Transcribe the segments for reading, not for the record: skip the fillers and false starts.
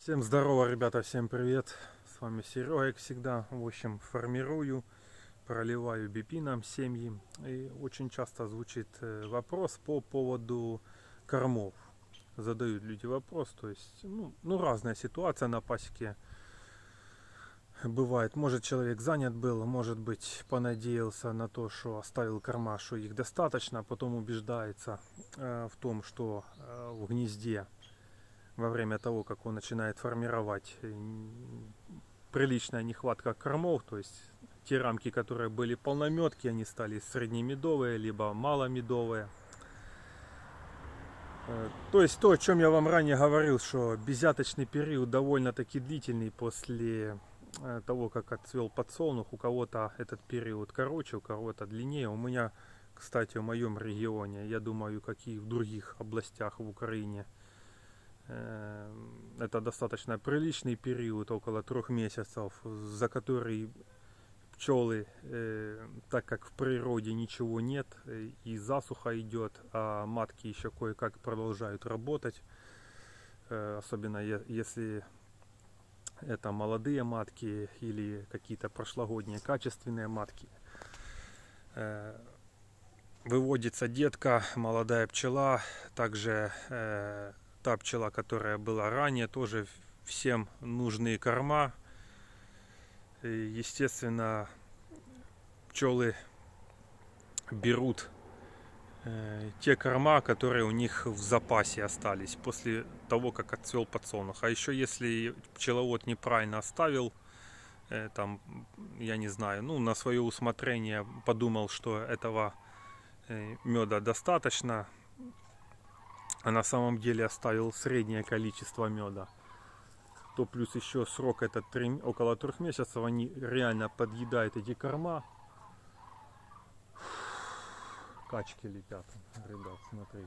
Всем здорово, ребята, всем привет. С вами Серега, как всегда. В общем, формирую, проливаю бипином семьи. И очень часто звучит вопрос по поводу кормов. Задают люди вопрос, то есть, разная ситуация на пасеке бывает. Может, человек занят был, может быть, понадеялся на то, что оставил корма, что их достаточно, а потом убеждается в том, что в гнезде во время того, как он начинает формировать приличная нехватка кормов, то есть те рамки, которые были полнометки, они стали среднемедовые, либо маломедовые. То есть то, о чем я вам ранее говорил, что безяточный период довольно-таки длительный после того, как отцвел подсолнух. У кого-то этот период короче, у кого-то длиннее. У меня, кстати, в моем регионе, я думаю, как и в других областях в Украине, это достаточно приличный период, около 3 месяцев, за который пчелы, так как в природе ничего нет и засуха идет, а матки еще кое-как продолжают работать, особенно если это молодые матки или какие-то прошлогодние качественные матки. Выводится детка, молодая пчела, также та пчела, которая была ранее, тоже всем нужны корма. И, естественно, пчелы берут те корма, которые у них в запасе остались после того, как отцвел подсолнух. А еще если пчеловод неправильно оставил, там, я не знаю, на свое усмотрение подумал, что этого меда достаточно, а на самом деле оставил среднее количество меда, то плюс еще срок этот около 3 месяцев, они реально подъедают эти корма. Качки летят, ребят, смотрите.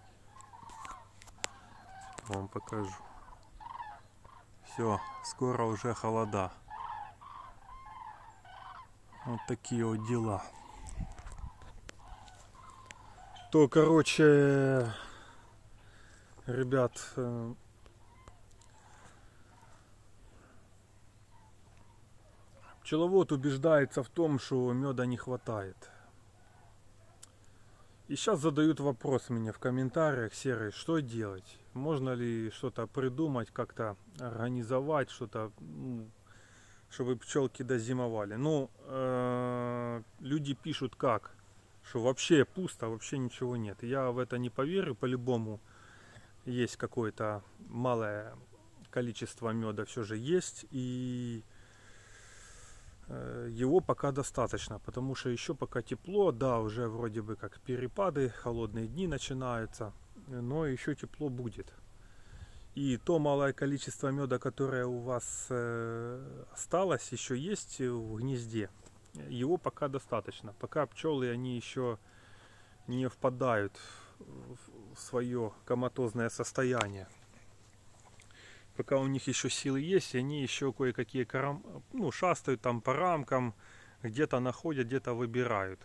Вам покажу. Все, скоро уже холода. Вот такие вот дела. То, короче, ребят, пчеловод убеждается в том, что меда не хватает. И сейчас задают вопрос мне в комментариях: Серый, что делать? Можно ли что-то придумать, как-то организовать, что-то, чтобы пчелки дозимовали? Люди пишут как? Что вообще пусто, вообще ничего нет. Я в это не поверю, по-любому есть какое-то малое количество меда все же есть, и его пока достаточно, потому что еще пока тепло, да, уже вроде бы как перепады, холодные дни начинаются, но еще тепло будет. И то малое количество меда, которое у вас осталось, еще есть в гнезде, его пока достаточно. Пока пчелы, они еще не впадают в свое коматозное состояние. Пока у них еще силы есть, они еще кое-какие шастают там по рамкам, где-то находят, где-то выбирают.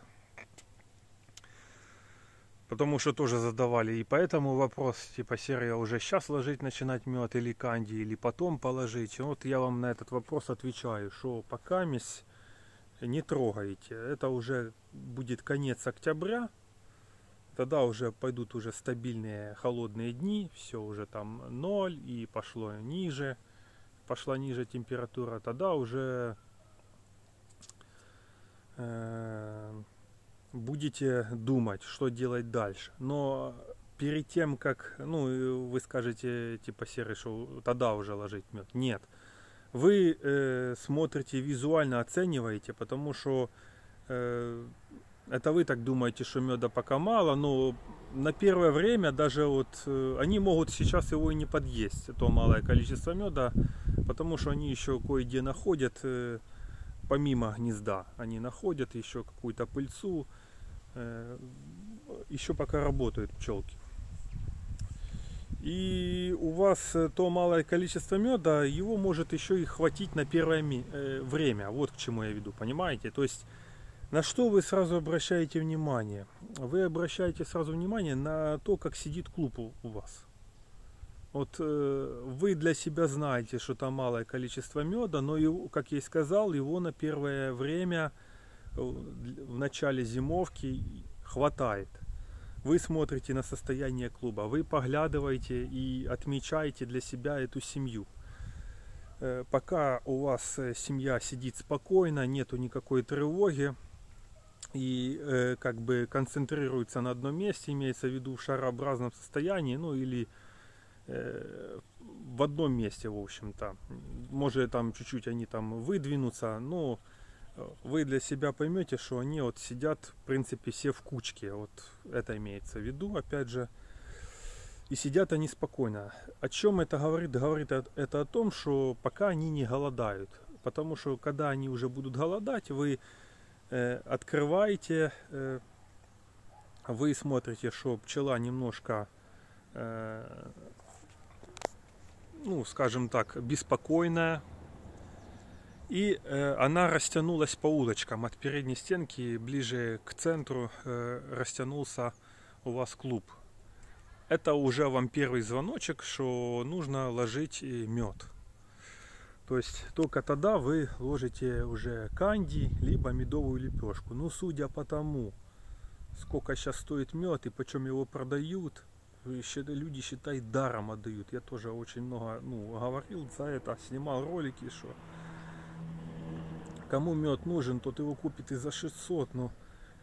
Потому что тоже задавали и поэтому вопрос, типа, Серый, уже сейчас ложить начинать мед или канди, или потом положить. Вот я вам на этот вопрос отвечаю, что пока не трогаете. Это уже будет конец октября. Тогда уже пойдут уже стабильные холодные дни, все уже там 0 и пошла ниже температура. Тогда уже будете думать, что делать дальше. Но перед тем, как, вы скажете, типа, Серый, что тогда уже ложить мед. Нет. Вы смотрите, визуально оцениваете, потому что это вы так думаете, что меда пока мало, но на первое время даже они могут сейчас его и не подъесть, то малое количество меда, потому что они еще кое-где находят, помимо гнезда, они находят еще какую-то пыльцу, еще пока работают пчелки. И у вас то малое количество меда, его может еще и хватить на первое время, вот к чему я веду, понимаете? То есть на что вы сразу обращаете внимание? Вы обращаете сразу внимание на то, как сидит клуб у вас. Вот вы для себя знаете, что там малое количество меда, но, его, как я и сказал, его на первое время в начале зимовки хватает. Вы смотрите на состояние клуба, вы поглядываете и отмечаете для себя эту семью. Пока у вас семья сидит спокойно, нету никакой тревоги и как бы концентрируется на одном месте, имеется в виду в шарообразном состоянии, ну или в одном месте, в общем-то. Может там чуть-чуть они там выдвинутся, но вы для себя поймете, что они вот сидят, в принципе, все в кучке. Вот это имеется в виду, опять же. И сидят они спокойно. О чем это говорит? Говорит это о том, что пока они не голодают. Потому что когда они уже будут голодать, вы открываете, вы смотрите, что пчела немножко, ну, скажем так, беспокойная. И она растянулась по удочкам. От передней стенки ближе к центру растянулся у вас клуб. Это уже вам первый звоночек, что нужно ложить мед. То есть только тогда вы ложите уже канди, либо медовую лепешку. Ну, судя по тому, сколько сейчас стоит мед и почем его продают, люди, считай, даром отдают. Я тоже очень много говорил за это, снимал ролики, что кому мед нужен, тот его купит и за 600, но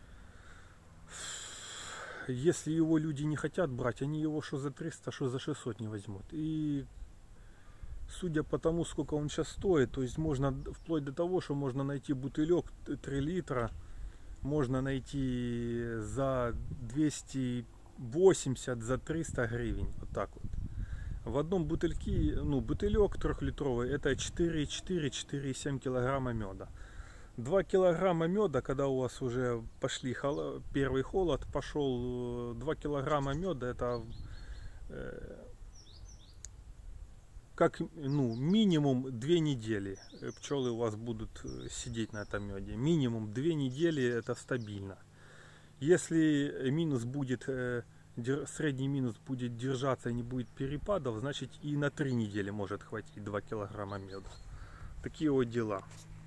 если его люди не хотят брать, они его что за 300, что за 600 не возьмут. И судя по тому, сколько он сейчас стоит, то есть можно вплоть до того, что можно найти бутылек 3 литра, можно найти за 280, за 300 гривен, вот так вот. В одном бутыльке, бутылек 3-литровый, это 4,4-4,7 килограмма меда. 2 килограмма меда, когда у вас уже пошли первый холод, пошел 2 килограмма меда, это как минимум 2 недели пчелы у вас будут сидеть на этом меде. Минимум 2 недели это стабильно. Если минус будет, средний минус будет держаться и не будет перепадов, значит и на 3 недели может хватить 2 килограмма меда. Такие вот дела.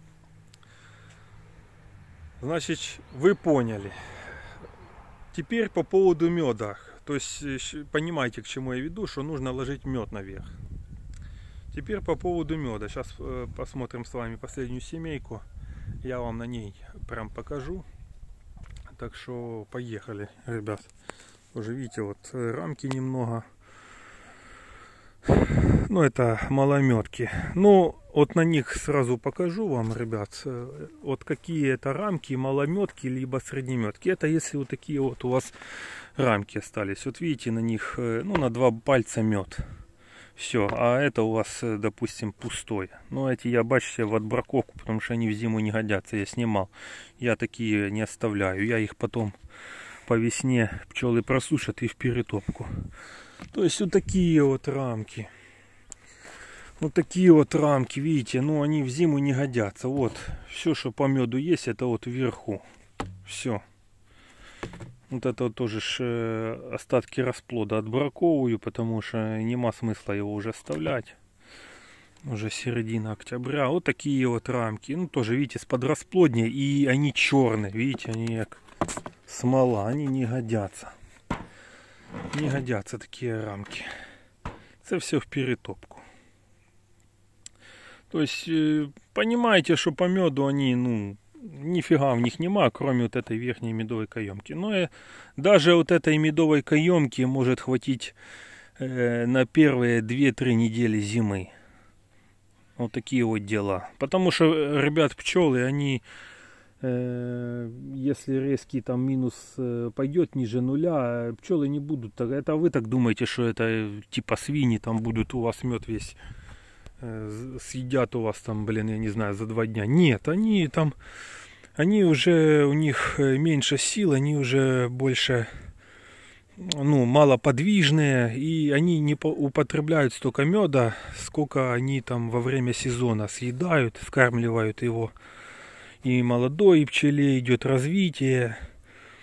Значит, вы поняли. Теперь по поводу меда. То есть, понимаете, к чему я веду, что нужно ложить мед наверх. Теперь по поводу меда. Сейчас посмотрим с вами последнюю семейку. Я вам на ней прям покажу. Так что поехали, ребят. Уже видите, вот рамки немного. Ну, это малометки. Но вот на них сразу покажу вам, ребят, вот какие это рамки, малометки, либо среднеметки. Это если вот такие вот у вас рамки остались. Вот видите, на них, на 2 пальца мед. Все, а это у вас, допустим, пустой. Но эти я, бачите, в отбраковку, потому что они в зиму не годятся. Я снимал. Я такие не оставляю. Я их потом по весне пчелы просушат и в перетопку. То есть вот такие вот рамки. Вот такие вот рамки, видите, они в зиму не годятся. Вот, все, что по меду есть, это вот вверху. Все. Вот это вот тоже остатки расплода отбраковываю, потому что нема смысла его уже оставлять. Уже середина октября. Вот такие вот рамки. Тоже, видите, с подрасплодней. И они черные, видите, они как смола. Они не годятся. Не годятся такие рамки. Это все в перетопку. То есть, понимаете, что по меду они, нифига в них нема, кроме вот этой верхней медовой каемки. Но даже вот этой медовой каемки может хватить на первые 2-3 недели зимы. Вот такие вот дела. Потому что, ребят, пчелы, они, если резкий там минус пойдет ниже нуля, пчелы не будут. Это вы так думаете, что это типа свиньи там будут у вас мед весь съедят у вас там, я не знаю, за 2 дня. Нет, они уже, у них меньше сил, они уже больше, малоподвижные, и они не употребляют столько меда, сколько они там во время сезона съедают, скармливают его. И молодой пчеле идет развитие,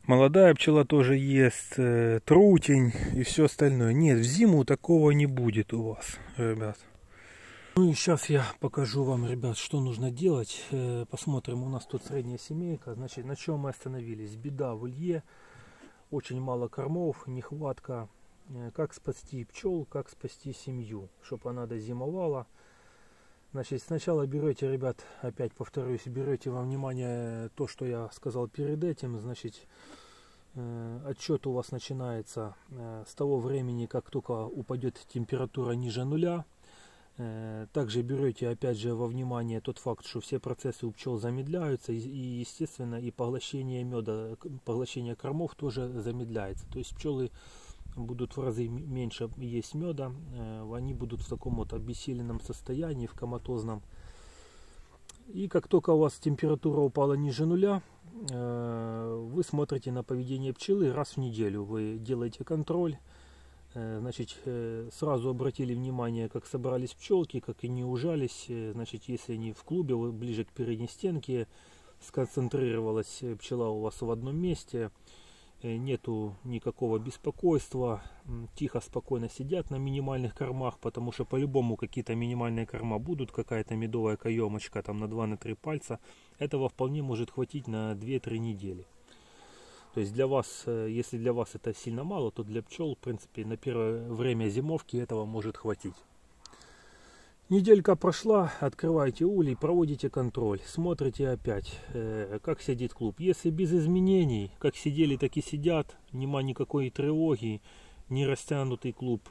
Молодая пчела тоже ест трутень и все остальное. Нет, в зиму такого не будет у вас, ребят. Ну и сейчас я покажу вам, ребят, что нужно делать. Посмотрим, у нас тут средняя семейка. Значит, на чем мы остановились? Беда в улье, очень мало кормов, нехватка. Как спасти пчел, как спасти семью, чтобы она дозимовала. Значит, сначала берете, ребят, опять повторюсь, берете во внимание то, что я сказал перед этим. Значит, отчет у вас начинается с того времени, как только упадет температура ниже нуля. Также берете опять же во внимание тот факт, что все процессы у пчел замедляются, и естественно и поглощение меда, поглощение кормов тоже замедляется. То есть пчелы будут в разы меньше есть меда, они будут в таком вот обессиленном состоянии, в коматозном. И как только у вас температура упала ниже нуля, вы смотрите на поведение пчелы раз в неделю, вы делаете контроль. Значит, сразу обратили внимание, как собрались пчелки, как они ужались. Значит, если они в клубе, ближе к передней стенке, сконцентрировалась пчела у вас в одном месте, нету никакого беспокойства, тихо, спокойно сидят на минимальных кормах, потому что по-любому какие-то минимальные корма будут, какая-то медовая каемочка там на 2-3 пальца, этого вполне может хватить на 2-3 недели. То есть для вас, если для вас это сильно мало, то для пчел, в принципе, на первое время зимовки этого может хватить. Неделька прошла, открываете улей, проводите контроль, смотрите опять, как сидит клуб. Если без изменений, как сидели, так и сидят, нема никакой тревоги, не растянутый клуб,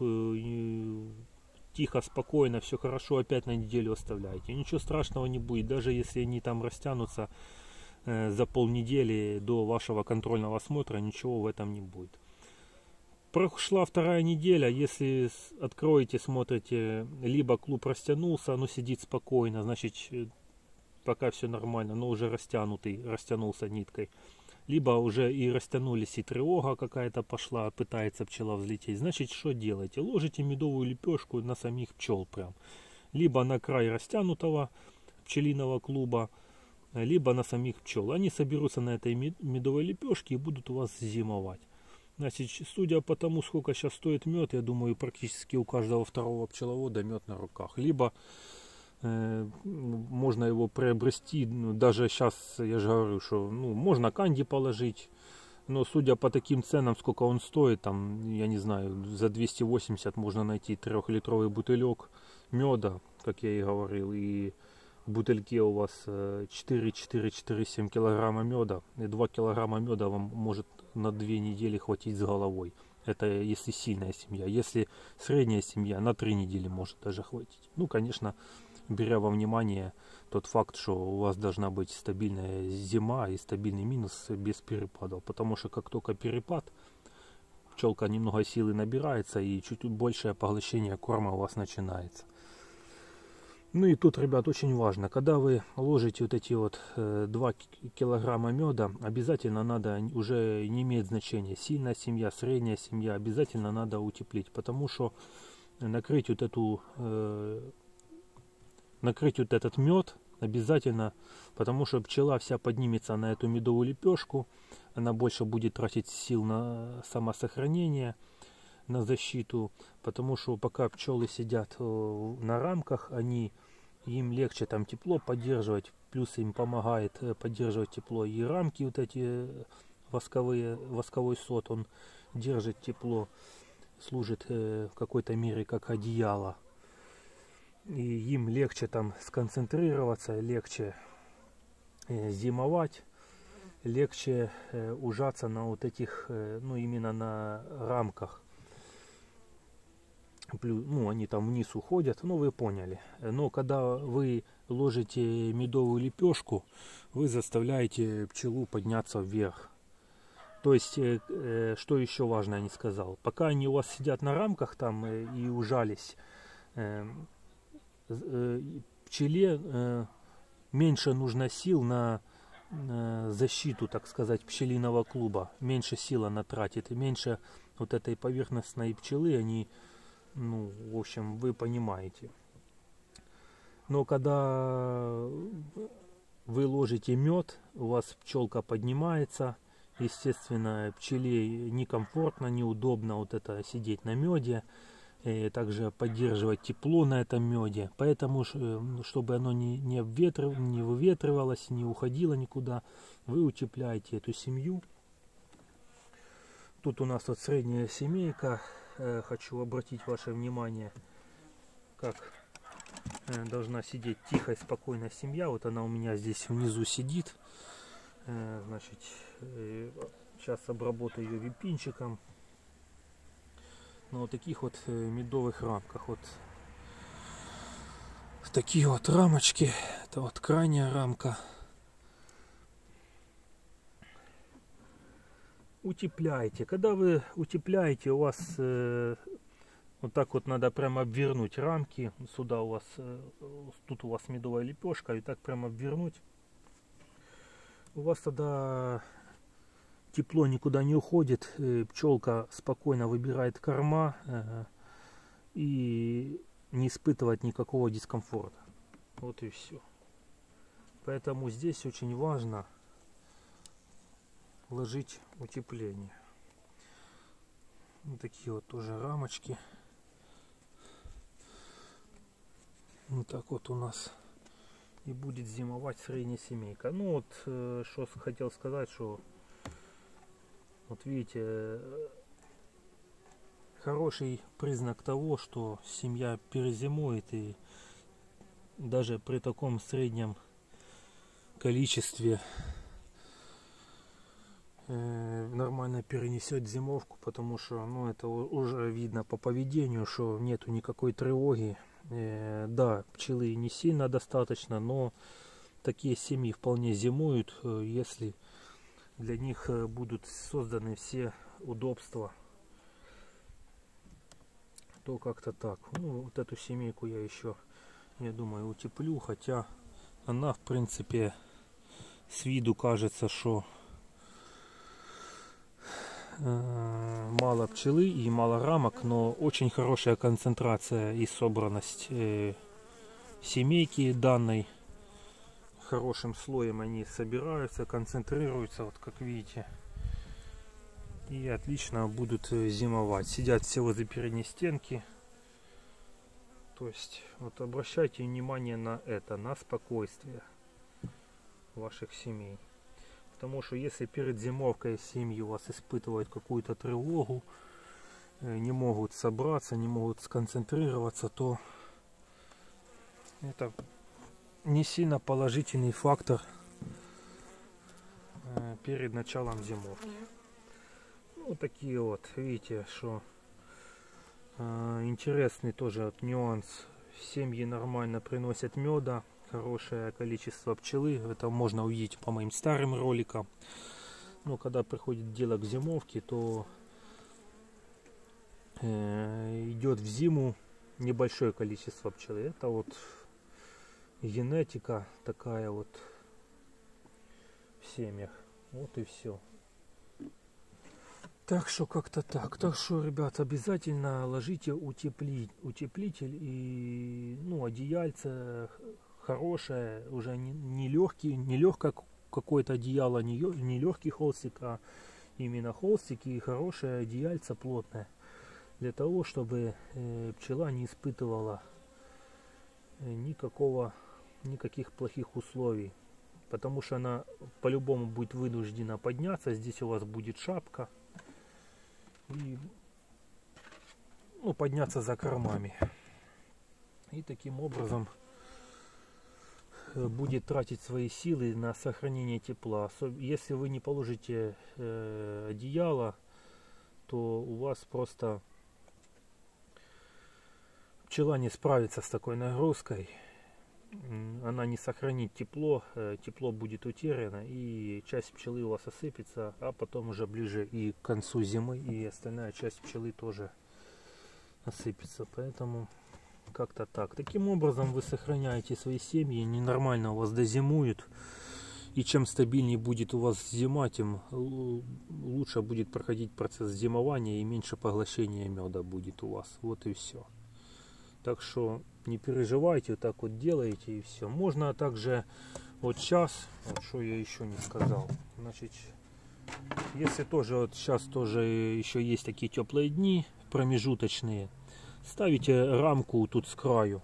тихо, спокойно, все хорошо, опять на неделю оставляйте. Ничего страшного не будет, даже если они там растянутся за полнедели до вашего контрольного осмотра, ничего в этом не будет. Прошла вторая неделя, если откроете, смотрите, либо клуб растянулся, но сидит спокойно, значит пока все нормально, но уже растянулся ниткой. Либо уже и растянулись, и тревога какая-то пошла, пытается пчела взлететь. Значит, что делаете? Ложите медовую лепешку на самих пчел прям. Либо на край растянутого пчелиного клуба, либо на самих пчел. Они соберутся на этой медовой лепешке и будут у вас зимовать. Значит, судя по тому, сколько сейчас стоит мед, я думаю, практически у каждого второго пчеловода мед на руках. Либо можно его приобрести, даже сейчас, я же говорю, что можно канди положить, но судя по таким ценам, сколько он стоит, там, я не знаю, за 280 можно найти 3-литровый бутылек меда, как я и говорил, и в бутыльке у вас 4-4-4-7 килограмма меда, и 2 килограмма меда вам может на 2 недели хватить с головой. Это если сильная семья. Если средняя семья, на 3 недели может даже хватить. Ну, конечно, беря во внимание тот факт, что у вас должна быть стабильная зима и стабильный минус без перепадов. Потому что как только перепад, пчелка немного силы набирается и чуть большее поглощение корма у вас начинается. Ну и тут, ребят, очень важно, когда вы ложите вот эти вот 2 килограмма меда, обязательно надо, уже не имеет значения, сильная семья, средняя семья, обязательно надо утеплить, потому что накрыть вот этот мед обязательно, потому что пчела вся поднимется на эту медовую лепешку, она больше будет тратить сил на самосохранение, на защиту, потому что пока пчелы сидят на рамках, им легче там тепло поддерживать, плюс им помогает поддерживать тепло и рамки вот эти восковой сот, он держит тепло, служит в какой-то мере как одеяло, и им легче там сконцентрироваться, легче зимовать, легче ужаться на вот этих, именно на рамках. Они там вниз уходят, вы поняли. Но когда вы ложите медовую лепешку, вы заставляете пчелу подняться вверх. То есть, что еще важно, я не сказал. Пока они у вас сидят на рамках там и ужались, пчеле меньше нужно сил на защиту, так сказать, пчелиного клуба. Меньше сил она тратит, и меньше вот этой поверхностной пчелы, они... в общем, вы понимаете. Но когда вы ложите мед, у вас пчелка поднимается, естественно, пчеле некомфортно, неудобно вот это сидеть на меде, также поддерживать тепло на этом меде. Поэтому, чтобы оно не выветривалось, не уходило никуда, вы утепляете эту семью. Тут у нас вот средняя семейка. Хочу обратить ваше внимание, как должна сидеть тихая, спокойная семья. Вот она у меня здесь внизу сидит. Значит, сейчас обработаю ее випинчиком. На вот таких вот медовых рамках. Вот такие вот рамочки. Это вот крайняя рамка. Утепляйте. Когда вы утепляете, у вас вот так вот надо прямо обвернуть рамки. Сюда у вас, тут у вас медовая лепешка, и так прямо обвернуть. У вас тогда тепло никуда не уходит, пчелка спокойно выбирает корма и не испытывает никакого дискомфорта. Вот и все. Поэтому здесь очень важно ложить утепление. Вот такие вот тоже рамочки. Вот так вот у нас и будет зимовать средняя семейка. Ну вот, что хотел сказать, что вот видите, хороший признак того, что семья перезимует, и даже при таком среднем количестве нормально перенесет зимовку, потому что, ну, это уже видно по поведению, что нету никакой тревоги. Да, пчелы не сильно достаточно, но такие семьи вполне зимуют, если для них будут созданы все удобства. То как-то так. Ну, вот эту семейку я еще, я думаю, утеплю, хотя она, в принципе, с виду кажется, что мало пчелы и мало рамок, но очень хорошая концентрация и собранность семейки данной. Хорошим слоем они собираются, концентрируются, вот как видите, и отлично будут зимовать. Сидят все возле передней стенки. То есть вот обращайте внимание на это, на спокойствие ваших семей. Потому что если перед зимовкой семьи у вас испытывают какую-то тревогу, не могут собраться, не могут сконцентрироваться, то это не сильно положительный фактор перед началом зимовки. Вот такие вот, видите, что интересный тоже вот нюанс. Семьи нормально приносят меда, хорошее количество пчелы. Это можно увидеть по моим старым роликам. Но когда приходит дело к зимовке, то идет в зиму небольшое количество пчелы. Это вот генетика такая вот в семьях. Вот и все. Так что как-то так. Так что, ребят, обязательно ложите утеплитель и, ну, одеяльце хорошее, уже не легкое какое-то одеяло, не легкий холстик, а именно холстик и хорошее одеяльце плотное, для того, чтобы пчела не испытывала никаких плохих условий, потому что она по-любому будет вынуждена подняться. Здесь у вас будет шапка и, ну, подняться за кормами, и таким образом будет тратить свои силы на сохранение тепла. Если вы не положите одеяло, то у вас просто пчела не справится с такой нагрузкой. Она не сохранит тепло, тепло будет утеряно, и часть пчелы у вас осыпется, а потом уже ближе и к концу зимы и остальная часть пчелы тоже осыпется. Поэтому как-то так. Таким образом вы сохраняете свои семьи, ненормально у вас дозимуют, и чем стабильнее будет у вас зима, тем лучше будет проходить процесс зимования и меньше поглощения меда будет у вас. Вот и все. Так что не переживайте, вот так вот делаете и все. Можно также вот сейчас, вот что я еще не сказал, значит, Если тоже вот сейчас тоже еще есть такие теплые дни промежуточные, ставите рамку тут с краю.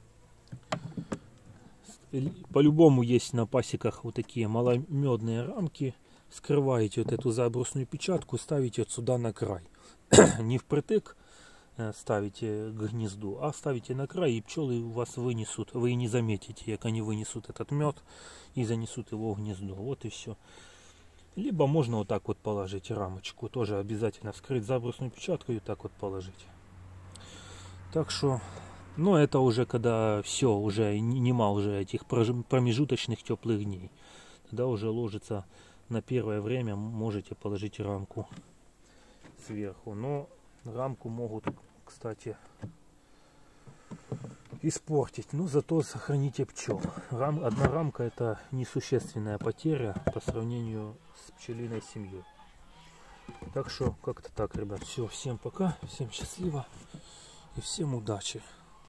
По-любому есть на пасеках вот такие маломедные рамки. Скрываете вот эту забросную печатку, ставите вот сюда на край. Не впритык ставите к гнезду, а ставите на край, и пчелы у вас вынесут. Вы и не заметите, как они вынесут этот мед и занесут его в гнездо. Вот и все. Либо можно вот так вот положить рамочку. Тоже обязательно вскрыть забросную печатку и вот так вот положить. Так что, но это уже когда все, уже нема уже этих промежуточных теплых дней. Тогда уже ложится на первое время, можете положить рамку сверху. Но рамку могут, кстати, испортить. Но зато сохраните пчел. Одна рамка — это несущественная потеря по сравнению с пчелиной семьей. Так что как-то так, ребят. Все, всем пока, всем счастливо и всем удачи.